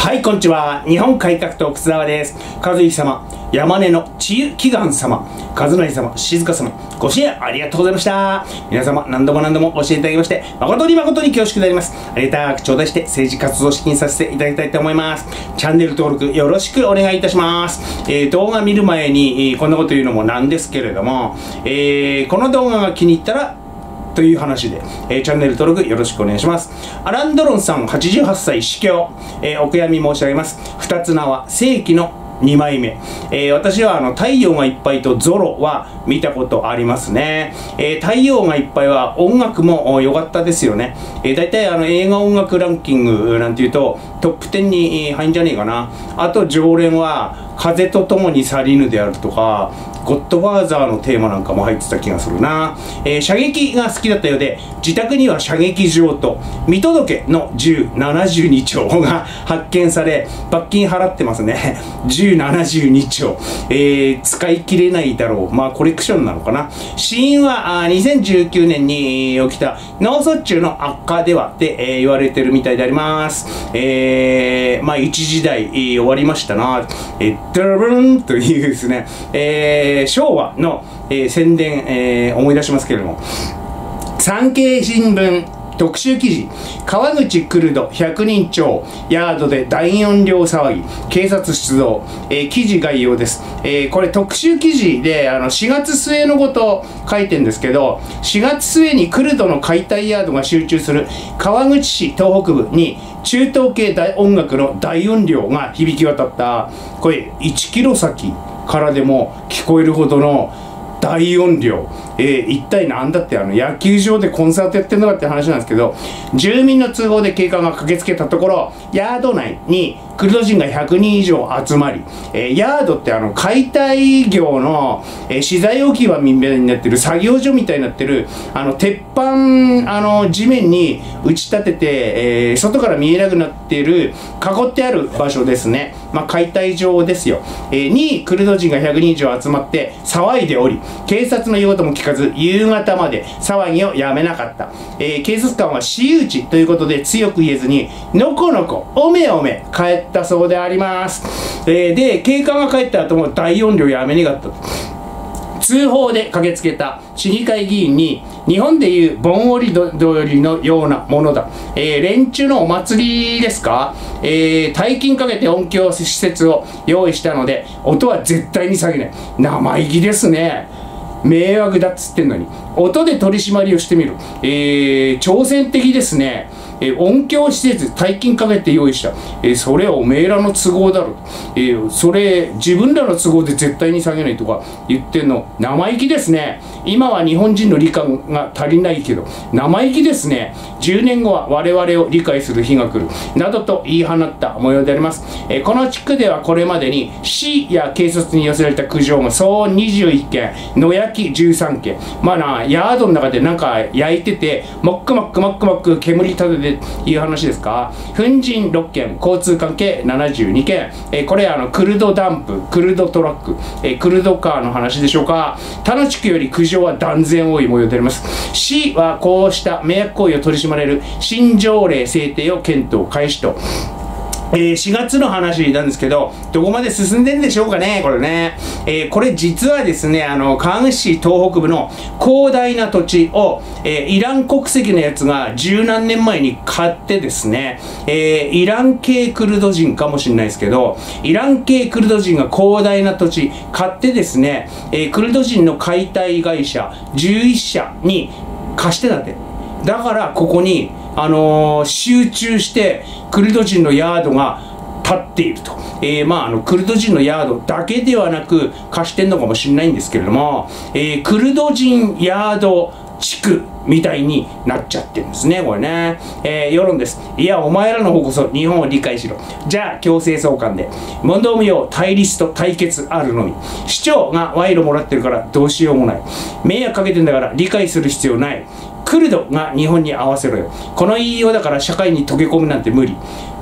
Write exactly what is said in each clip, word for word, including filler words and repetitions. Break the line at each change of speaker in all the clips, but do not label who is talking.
はい、こんにちは。日本改革党楠沢です。和之様、山根の千湯祈願様、和成様、静香様、ご支援ありがとうございました。皆様、何度も何度も教えていただきまして、誠に誠に恐縮であります。ありがたく頂戴して政治活動資金させていただきたいと思います。チャンネル登録よろしくお願いいたします。えー、動画見る前に、えー、こんなこと言うのもなんですけれども、えー、この動画が気に入ったら、という話で、えー、チャンネル登録よろしくお願いします。アランドロンさんはちじゅうはっさい死去、えー、お悔やみ申し上げます。二つ名は世紀のにまいめ、えー、私はあの太陽がいっぱいとゾロは見たことありますね。えー、太陽がいっぱいは音楽も良かったですよね。えー、大体あの映画音楽ランキングなんていうとトップじゅうに入んじゃねえかな。あと常連は風と共に去りぬであるとか、ゴッドファーザーのテーマなんかも入ってた気がするな。えー、射撃が好きだったようで、自宅には射撃場と見届けの銃ななじゅうにちょうが発見され、罰金払ってますね。銃ななじゅうにちょう。えー、使い切れないだろう。まあコレクションなのかな。死因はあにせんじゅうきゅうねんに起きた脳卒中の悪化ではって、えー、言われてるみたいであります。えー、まあ一時代、えー、終わりましたな。えー、ドゥルブルンというですね、えー昭和の、えー、宣伝、えー、思い出しますけれども、産経新聞特集記事、川口クルドひゃくにん超ヤードで大音量騒ぎ、警察出動、えー、記事概要です。えー、これ特集記事であのしがつ末のことを書いてるんですけど、しがつ末にクルドの解体ヤードが集中する川口市東北部に中東系大音楽の大音量が響き渡った。これいちキロ先からでも聞こえるほどの大音量、えー、一体なんだってあの野球場でコンサートやってるのかって話なんですけど、住民の通報で警官が駆けつけたところ、ヤード内にクルド人がひゃくにん以上集まり、えー、ヤードってあの解体業の、えー、資材置き場みたいになってる作業所みたいになってるあの鉄板あの地面に打ち立てて、えー、外から見えなくなっている囲ってある場所ですね。まあ解体場ですよ。えー、にクルド人がひゃくにん以上集まって騒いでおり、警察の言うことも聞かず夕方まで騒ぎをやめなかった。えー、警察官は私有地ということで強く言えずにのこのこおめおめ帰ったそうであります。えー、で警官が帰った後も大音量やめねかった。通報で駆けつけた市議会議員に、日本でいう盆踊りのようなものだ、えー、連中のお祭りですか、えー、大金かけて音響施設を用意したので音は絶対に下げない。生意気ですね。迷惑だっつってんのに音で取り締まりをしてみる。えー、挑戦的ですね。えー、音響施設大金かけて用意した。えー、それはおめえらの都合だろ。えー、それ自分らの都合で絶対に下げないとか言ってんの生意気ですね。今は日本人の理解が足りないけど生意気ですね。じゅうねんごは我々を理解する日が来るなどと言い放った模様であります。えー、この地区ではこれまでに市や警察に寄せられた苦情が総にじゅういっけん、野焼きじゅうさんけん、まあなヤードの中でなんか焼いててモックモックモックモック煙立てていう話ですか。粉塵ろっけん、交通関係ななじゅうにけん、えー、これあのクルドダンプ、クルドトラック、えー、クルドカーの話でしょうか。他の地区より苦情は断然多い模様であります。市はこうした迷惑行為を取り締まれる新条例制定を検討開始と。えー、しがつの話なんですけど、どこまで進んでんでしょうかね、これね。えー、これ実はですね、あの、川口市東北部の広大な土地を、えー、イラン国籍のやつが十何年前に買ってですね、えー、イラン系クルド人かもしれないですけど、イラン系クルド人が広大な土地買ってですね、えー、クルド人の解体会社じゅういっしゃに貸してたって。だからここにあのー、集中してクルド人のヤードが立っていると。えー、まああのクルド人のヤードだけではなく貸してんのかもしれないんですけれども、えー、クルド人ヤード地区みたいになっちゃってるんですね、これね。えー、世論です。いや、お前らの方こそ日本を理解しろ。じゃあ、強制送還で。問答無用、対立と対決あるのみ。市長が賄賂もらってるからどうしようもない。迷惑かけてんだから理解する必要ない。クルドが日本に合わせろよ。この言いようだから社会に溶け込むなんて無理。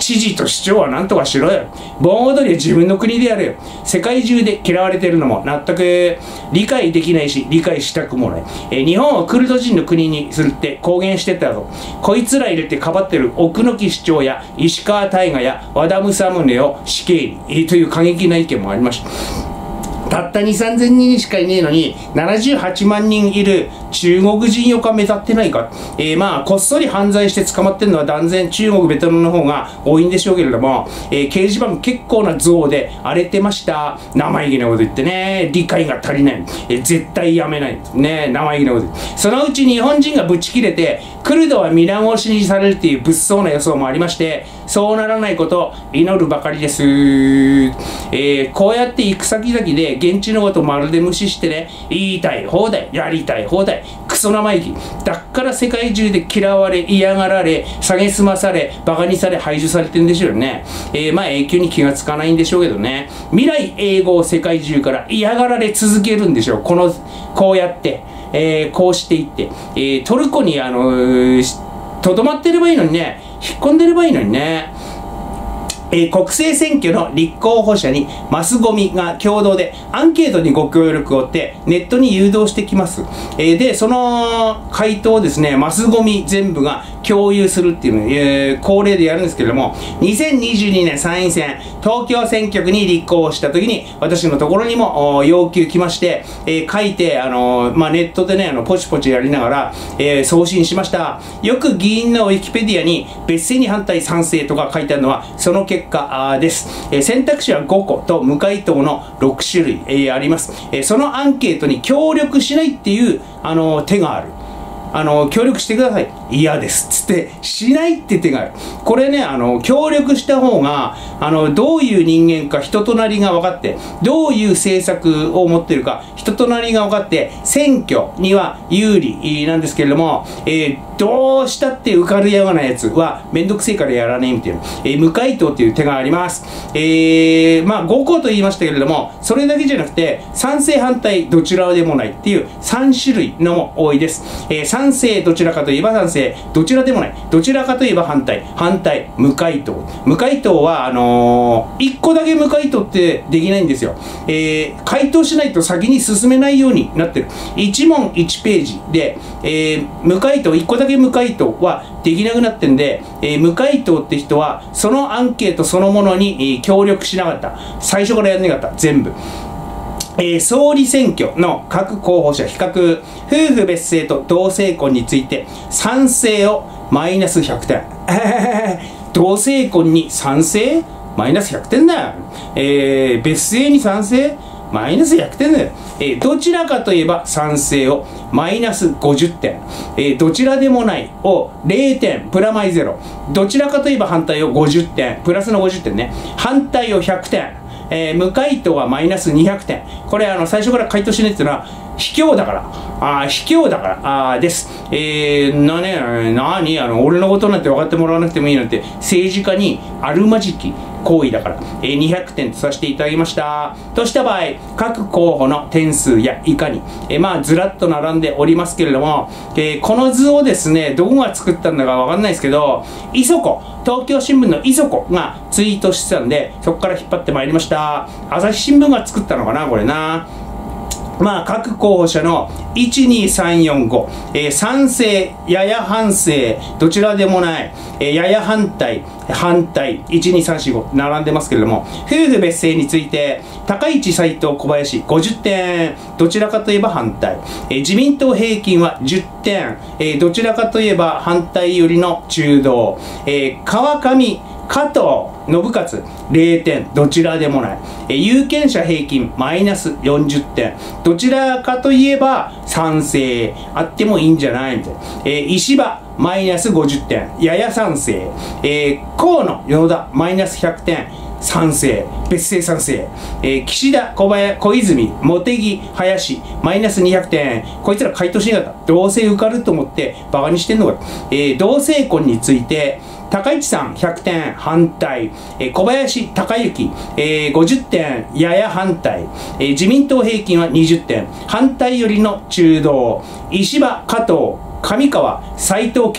知事と市長は何とかしろよ。盆踊りは自分の国でやれよ。世界中で嫌われてるのも納得理解できないし、理解したくもない。えー、日本をクルド人の国にするって公言してたぞ。こいつら入れてかばってる奥野木市長や石川大我や和田政宗を死刑に、えー、という過激な意見もありました。たったに、さんぜんにんしかいねえのにななじゅうはちまんにんいる中国人よか目立ってないか。えー、まあこっそり犯罪して捕まってるのは断然中国ベトナムの方が多いんでしょうけれども、えー、掲示板結構な像で荒れてました。生意気なこと言ってね、理解が足りない、えー、絶対やめないね、生意気なこと言って、そのうち日本人がブチ切れてクルドは皆殺しにされるっていう物騒な予想もありまして、そうならないことを祈るばかりです。えー、こうやって行く先々で現地のことをまるで無視してね、言いたい放題、やりたい放題、クソ生意気。だから世界中で嫌われ、嫌がられ、蔑まされ、バカにされ、排除されてるんでしょうね。えー、まあ永久に気がつかないんでしょうけどね。未来永劫世界中から嫌がられ続けるんでしょう。この、こうやって、えー、こうしていって、えー、トルコにあのとどまってればいいのにね、引っ込んでればいいのにね。えー、国政選挙の立候補者にマスゴミが共同でアンケートにご協力をってネットに誘導してきます。えー、で、その回答をですね、マスゴミ全部が共有するっていうのを、えー、恒例でやるんですけれども、にせんにじゅうにねん参院選、東京選挙区に立候補した時に、私のところにも要求来まして、えー、書いて、あのー、まあ、ネットでね、あの、ポチポチやりながら、えー、送信しました。よく議員のウィキペディアに別姓に反対賛成とか書いてあるのは、その結果です。えー、選択肢はごこと無回答のろくしゅるい、えー、あります。えー、そのアンケートに協力しないっていう、あのー、手がある。あの、協力してください。嫌です。つって、しないって手がある。これね、あの、協力した方が、あの、どういう人間か人となりが分かって、どういう政策を持ってるか人となりが分かって、選挙には有利なんですけれども、えー、どうしたって受かるようなやつは、めんどくせえからやらねえみたいな。えー、無回答っていう手があります。えー、まあ、ごこと言いましたけれども、それだけじゃなくて、賛成反対どちらでもないっていうさんしゅるいのも多いです。えー賛成どちらかといえば賛成、どちらでもない、どちらかといえば反対、反対、無回答。無回答はあのー、いっこだけ無回答ってできないんですよ。えー、回答しないと先に進めないようになってる。いちもんいちページで、えー、無回答、いっこだけ無回答はできなくなってるんで、えー、無回答って人はそのアンケートそのものに、えー、協力しなかった。最初からやんなかった。全部。えー、総理選挙の各候補者比較、夫婦別姓と同性婚について賛成をマイナスひゃくてん。同性婚に賛成マイナスひゃくてんだよ。えー、別姓に賛成マイナスひゃくてんだよ。えー、どちらかといえば賛成をマイナスごじゅってん。えー、どちらでもないをれいてん、プラマイゼロ。どちらかといえば反対をごじゅってん、プラスのごじゅってんね。反対をひゃくてん。えー、無回答はマイナスにひゃくてん。これあの最初から回答しないっていうのは卑怯だから、あ卑怯だからあです。えー、なね、なにあの俺のことなんて分かってもらわなくてもいいなんて政治家にあるまじき行為だから、えー、にひゃくてんとさせていただきました。とした場合、各候補の点数やいかに、えー、まあずらっと並んでおりますけれども、えー、この図をですね、どこが作ったんだかわかんないですけど、いそこ、東京新聞のいそこがツイートしてたんで、そこから引っ張ってまいりました。朝日新聞が作ったのかな、これな。まあ、各候補者のいち、に、さん、よん、ご、えー、賛成、やや反省、どちらでもない、えー、やや反対、反対、いち、に、さん、よん、ご、並んでますけれども、夫婦別姓について、高市、斉藤、小林、ごじゅってん、どちらかといえば反対、えー、自民党平均はじゅってん、えー、どちらかといえば反対よりの中道、えー、川上、加藤信勝れいてん、どちらでもない。え有権者平均マイナスよんじゅってん、どちらかといえば賛成、あってもいいんじゃないみたいな。え石破マイナスごじゅってん、やや賛成。えー、河野与田マイナスひゃくてん、賛成、別姓賛成。えー、岸田、小林、小泉、茂木、林、マイナスにひゃくてん。こいつら回答しなかった。どうせ受かると思ってバカにしてんのか。えー、同性婚について、高市さんひゃくてん反対、えー、小林孝之、えー、ごじゅってんやや反対、えー、自民党平均はにじゅってん、反対よりの中道、石破、加藤、上川、斉藤健、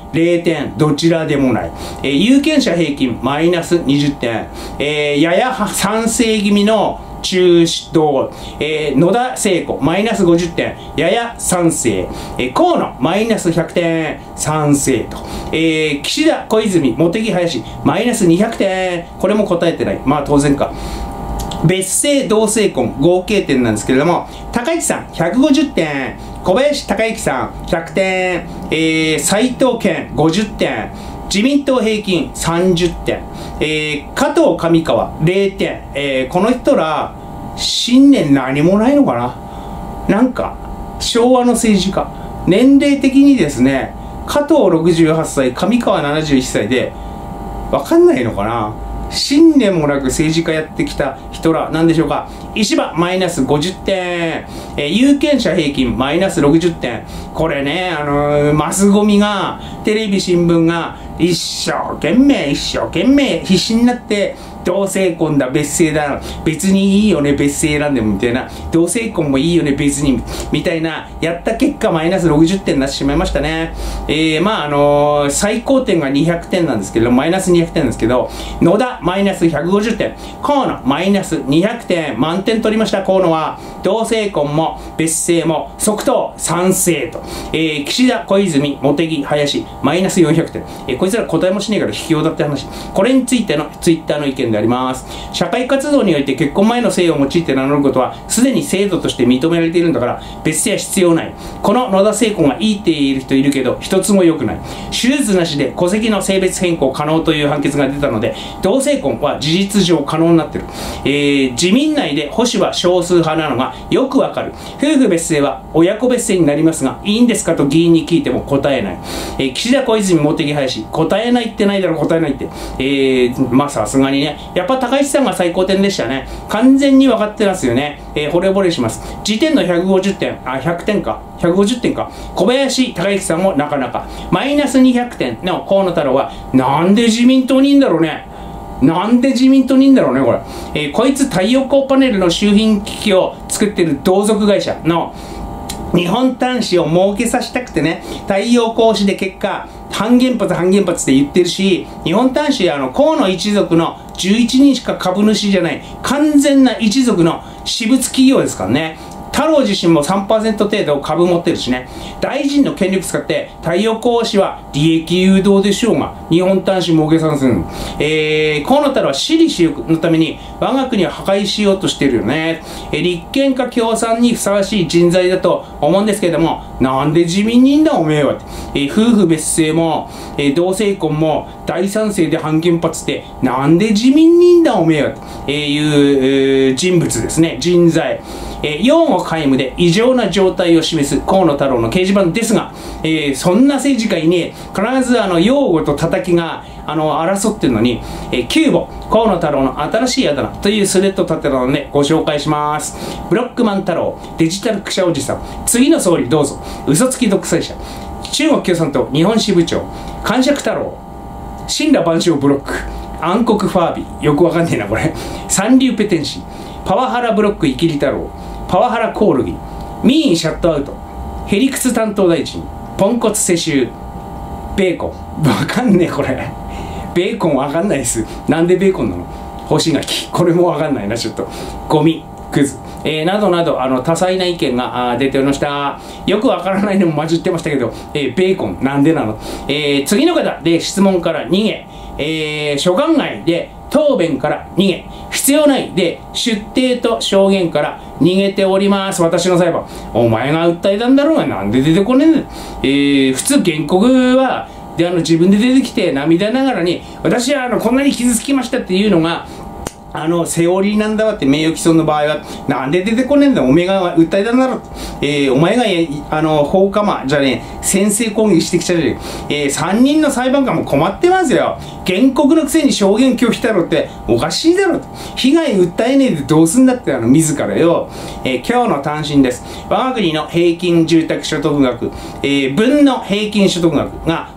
れいてん、どちらでもない。えー、有権者平均マイナスにじゅってん、えー、やや賛成気味の中道、えー、野田聖子マイナスごじゅってん、やや賛成、えー、河野マイナスひゃくてん、賛成と、えー、岸田小泉茂木林マイナスにひゃくてん、これも答えてない。まあ当然か。別姓同性婚合計点なんですけれども、高市さんひゃくごじゅってん、小林孝之さんひゃくてん、えー、斉藤健ごじゅってん、自民党平均さんじゅってん、えー、加藤上川れいてん、えー、この人ら信念何もないのかな。なんか昭和の政治家、年齢的にですね、加藤ろくじゅうはっさい、上川ななじゅういっさいで分かんないのかな。信念もなく政治家やってきた人らなんでしょうか。石破マイナスごじゅってん、えー、有権者平均マイナスろくじゅってん。これね、あのー、マスゴミが、テレビ新聞が一生懸命一生懸命必死になって同性婚だ別姓だ別にいいよね別姓選んでもみたいな、同性婚もいいよね別にみたいなやった結果マイナスろくじゅってんになってしまいましたね。えー、まああのー、最高点がにひゃくてんなんですけど、マイナスにひゃくてんなんですけど、野田マイナスひゃくごじゅってん、河野マイナスにひゃくてん、満点取りました。河野は同性婚も別姓も即答賛成と、えー、岸田小泉茂木林マイナスよんひゃくてん、えー、こいつら答えもしねえから卑怯だって話。これについてのツイッターの意見であります。社会活動において結婚前の姓を用いて名乗ることはすでに制度として認められているんだから別姓は必要ない。この野田聖子がいいっている人いるけど一つも良くない。手術なしで戸籍の性別変更可能という判決が出たので同性婚は事実上可能になってる。えー、自民内で保守は少数派なのがよくわかる。夫婦別姓は親子別姓になりますがいいんですかと議員に聞いても答えない。えー、岸田小泉茂木林答えないってないだろ答えないって。えー、まあさすがにね、やっぱ高市さんが最高点でしたね。完全に分かってますよね。えー、惚れ惚れします。時点のひゃくごじゅってん、あ、ひゃくてんか。ひゃくごじゅってんか。小林孝之さんもなかなか。マイナスにひゃくてんの河野太郎は、なんで自民党にいんだろうね。なんで自民党にいんだろうね、これ。えー、こいつ太陽光パネルの周辺機器を作ってる同族会社の日本端子を儲けさせたくてね、太陽光子で結果、半原発半原発って言ってるし、日本端子はあの河野一族のじゅういちにんしか株主じゃない完全な一族の私物企業ですからね。太郎自身も さんパーセント 程度株持ってるしね。大臣の権力使って太陽光子は利益誘導でしょうが日本端子儲けさせる。えー、河野太郎は私利私欲のために我が国を破壊しようとしてるよね。えー、立憲か共産にふさわしい人材だと思うんですけれども、なんで自民にいんだおめえはって。えー、夫婦別姓も、えー、同性婚も大賛成で反原発ってなんで自民にいんだおめえはって、えー、いう、えー、人物ですね。人材。えー、擁護皆無で異常な状態を示す河野太郎の掲示板ですが、えー、そんな政治家いねえ。必ずあの擁護と叩きがあの争ってるのに、えー、キューボ河野太郎の新しいあだ名というスレッド立てたのでご紹介します。ブロックマン太郎、デジタルクシャおじさん、次の総理どうぞ、嘘つき独裁者、中国共産党日本支部長、感触太郎、神羅万象ブロック、暗黒ファービー、よくわかんねえなこれ、三流ペテンシー、パワハラブロックイキリ太郎、パワハラコオルギ、民意シャットアウト、ヘリクツ担当大臣、ポンコツ世襲、ベーコン、わかんねえこれ、ベーコンわかんないです。なんでベーコンなの？干し柿、これもわかんないなちょっと。ゴミ、クズ、えー、などなどあの多彩な意見が出ておりました。よくわからないのも混じってましたけど、えー、ベーコンなんでなの？えー、次の方で質問から逃げ、えー、所管外で答弁から逃げ、必要ないで出廷と証言から逃げております。私の裁判。お前が訴えたんだろうがなんで出てこねえんだよ。えー、普通原告はであの自分で出てきて涙ながらに私はあのこんなに傷つきましたっていうのがあのセオリーなんだわって。名誉毀損の場合はなんで出てこねえんだおめえが訴えたんだろう、えー、お前があの放火魔じゃねえ先制攻撃してきちゃう、えー、さんにんの裁判官も困ってますよ。原告のくせに証言拒否だろっておかしいだろ。被害訴えねえでどうすんだってあの自らよ、えー、今日の単身です。我が国の平均住宅所得額、えー、分の平均所得額が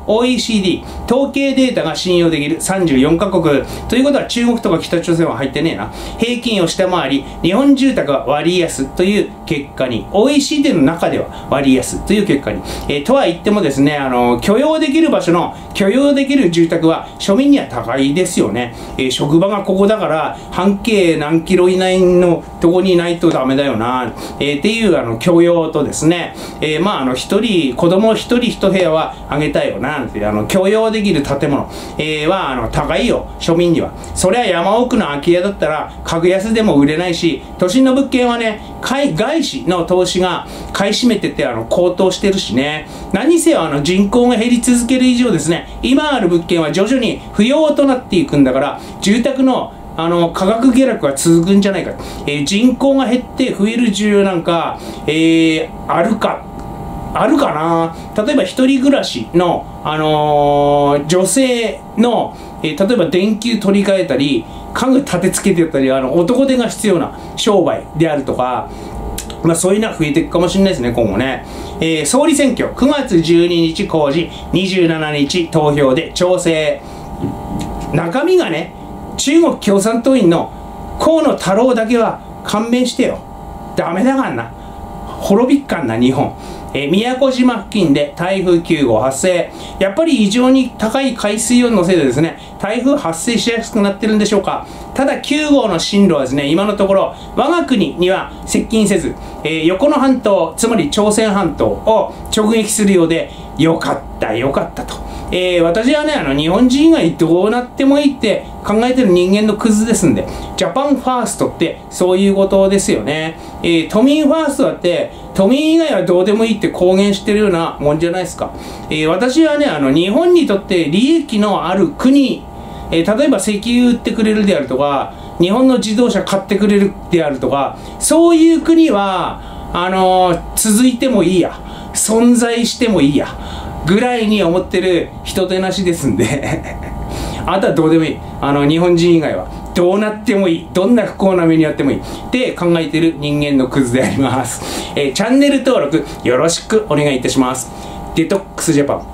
オーイーシーディー 統計データが信用できるさんじゅうよんカ国ということは中国とか北朝鮮は入ってねえな。平均を下回り日本住宅は割安という結果に、 オーイーシーディー の中では割安という結果に、えー、とは言ってもですね、あの許容できる場所の許容できる住宅は庶民には高いですよね。えー、職場がここだから半径何キロ以内のとこにいないとダメだよな、えー、っていうあの許容とですね、えー、まああの一人子供一人一部屋はあげたいよななんて、あの許容できる建物、えー、はあの高いよ庶民には。それは山奥の空き家だったら格安でも売れないし、都心の物件はね海外資の投資が買い占めててあの高騰してるしね。何せよあの人口が減り続ける以上ですね、今ある物件は徐々に不要となっていくんだから、住宅のあの価格下落が続くんじゃないか、えー、人口が減って増える需要なんか、えー、あるかあるかな。例えば一人暮らしの、あのー、女性の、えー、例えば電球取り替えたり家具立て付けてたり、あの男手が必要な商売であるとか、まあ、そういうのは増えていくかもしれないですね今後ね。えー、総理選挙くがつじゅうににち公示、にじゅうしちにち投票で調整。中身がね中国共産党員の河野太郎だけは勘弁してよ、ダメだからな、滅びっかんな日本。えー、宮古島付近で台風きゅうごう発生。やっぱり異常に高い海水温のせいでですね、台風発生しやすくなってるんでしょうか。ただきゅうごうの進路はですね、今のところ我が国には接近せず、えー、横の半島、つまり朝鮮半島を直撃するようで、よかったよかったと。えー、私はね、あの日本人以外どうなってもいいって考えてる人間のクズですんで、ジャパンファーストってそういうことですよね。えー、都民ファーストだって都民以外はどうでもいいって公言してるようなもんじゃないですか。えー、私はね、あの日本にとって利益のある国、えー、例えば石油売ってくれるであるとか、日本の自動車買ってくれるであるとか、そういう国はあのー、続いてもいいや、存在してもいいやぐらいに思ってる人手なしですんであとはどうでもいい、あの日本人以外はどうなってもいい、どんな不幸な目にあってもいいって考えてる人間のクズであります。えー、チャンネル登録よろしくお願いいたします。デトックスジャパン。